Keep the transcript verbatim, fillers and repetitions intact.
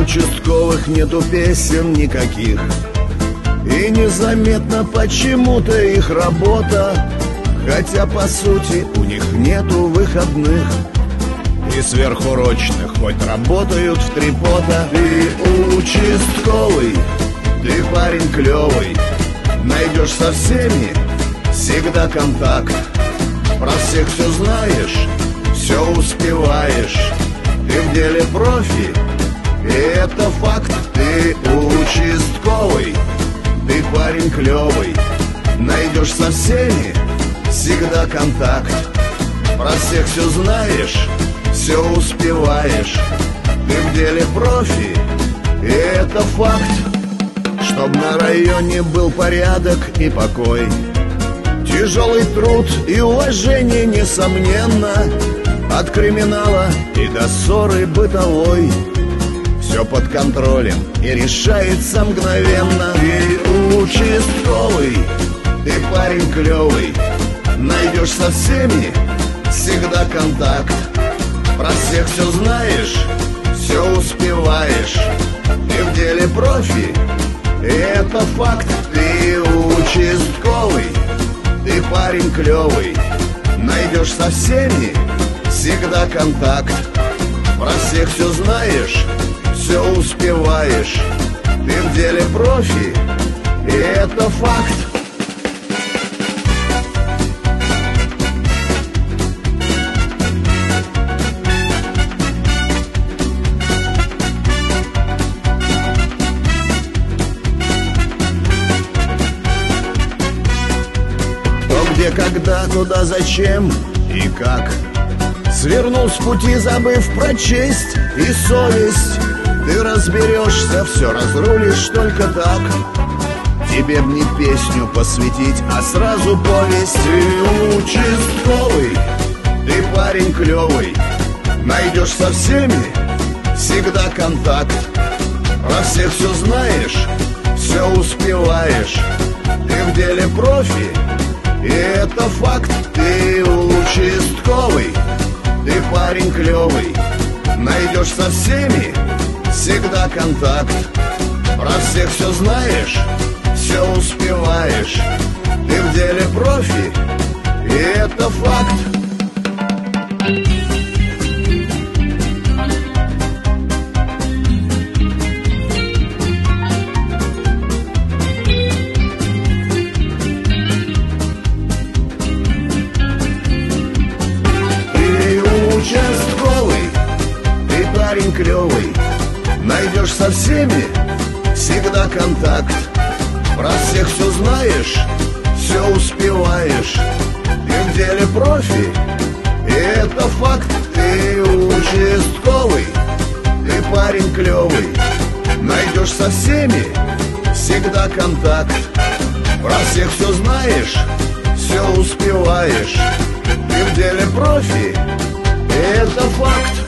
участковых нету песен никаких, и незаметно почему-то их работа, хотя по сути у них нету выходных. И сверхурочных хоть работают в три пота. Ты участковый, ты парень клевый, найдешь со всеми всегда контакт. Про всех все знаешь, все успеваешь. Ты в деле профи, и это факт. Ты участковый, ты парень клевый, найдешь со всеми всегда контакт. Про всех все знаешь, все успеваешь. Ты в деле профи, и это факт. Чтоб на районе был порядок и покой, тяжелый труд и уважение, несомненно. От криминала и до ссоры бытовой все под контролем и решается мгновенно. Ты участковый, ты парень клевый, найдешь со всеми всегда контакт. Про всех все знаешь, все успеваешь. Ты в деле профи, и это факт. Ты участковый, ты парень клевый, найдешь со всеми всегда контакт. Про всех все знаешь, все успеваешь. Ты в деле профи, и это факт. Где, когда, куда, зачем и как свернул с пути, забыв про честь и совесть. Ты разберешься, все разрулишь только так. Тебе б не песню посвятить, а сразу повесть. Ты участковый, ты парень клевый, найдешь со всеми всегда контакт. Про всех все знаешь, все успеваешь. Ты в деле профи, и это факт. Ты участковый, ты парень клевый, найдешь со всеми всегда контакт. Про всех все знаешь, все успеваешь. Ты в деле профи, и это факт. Участковый, ты парень клевый, найдешь со всеми всегда контакт. Про всех все знаешь, все успеваешь. Ты в деле профи, и это факт. Ты участковый, ты парень клевый, найдешь со всеми всегда контакт. Про всех все знаешь, все успеваешь. Ты в деле профи, это факт.